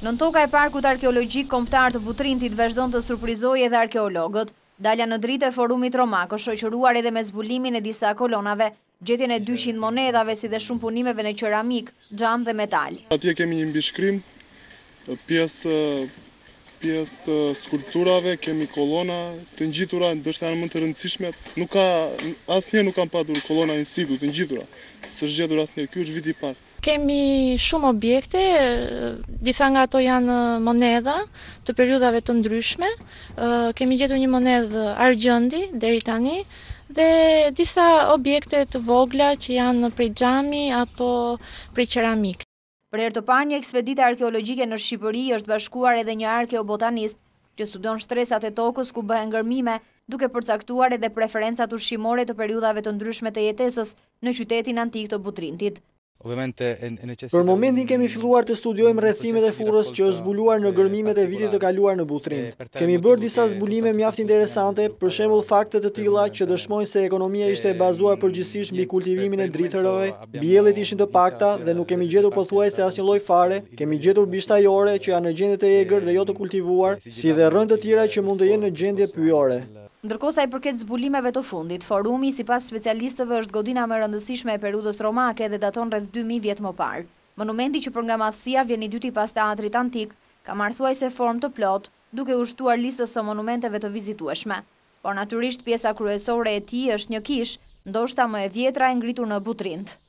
Nën toka e parkut arkeologjik kombëtar të Butrintit vazhdon të surprizojë edhe arkeologët. Dalja në dritë e forumit romak është shoqëruar edhe me zbulimin e disa kolonave, gjetjen e 200 monedhave si dhe shumë punimeve në qeramik, xham dhe metal. Atje kemi një mbishkrim, pjesë të skulpturave, kemi kolona të ngjitura, ndoshta janë më të rëndësishme. Asnjëherë nuk kam patur kolona in situ të ngjitura. S'është gjetur asnjëherë. Ky është viti i parë. Kemi shumë objekte, disa nga ato janë monedha të periudhave të ndryshme. Kemi gjetur një monedhë argjendi deri tani dhe disa objekte të vogla që janë prej xhami apo prej qeramik. Për herë të parë një ekspeditë arkeologjike në Shqipëri është bashkuar edhe një arkeobotanist që studon shtresat e tokës ku bëhen ngërmime, duke përcaktuar edhe preferencat ushqimore të periudhave të ndryshme të jetesës në qytetin antik të Butrintit. Për momentin kemi filluar të studiojmë rrethimet e furrës që është zbuluar në gërmimet e vitit të kaluar në Butrint. Kemi bërë disa zbulime mjaft interesante, për shembull fakte të tilla që dëshmojnë se ekonomia ishte e bazuar përgjithsisht mbi kultivimin e drithërave, bjellet ishin të pakta dhe nuk kemi gjetur pothuajse asnjë lloj fare. Kemi gjetur bishtajore që janë në gjendje të egër dhe jo të kultivuar, si dhe rrënë të tjera që mund të jenë në gjendje pyjore. Ndërkohë sa i përket zbulimeve të fundit, forumi sipas specialistëve është godina më e rëndësishme e periudhës romake dhe daton rreth 2000 vjet më parë. Monumenti që për nga madhësia vjen i dyti pas teatrit antik, ka marrë thuajse formë të plot, duke u shtuar listës së monumenteve të vizitueshme. Por natyrisht pjesa kryesore e tij është një kishë, ndoshta më e vjetra e ngritur në Butrint.